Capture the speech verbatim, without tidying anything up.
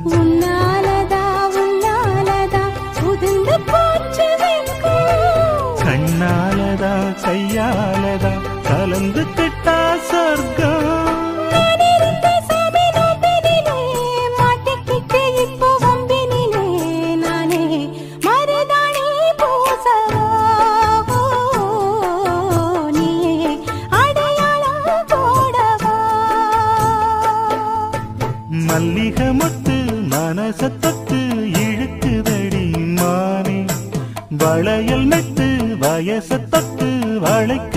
உன்னாலதா உன்னாலதா உதிர்ந்து போச்சு வெட்கம் கண்ணாலதா கையாலதா கலந்து கிட்டா சொர்க்கம் மல்லிகை மொட்டு மனச தொட்டு இழுக்குதடி மானே வளையல் நட்டு வயச தொட்டு வளைக்க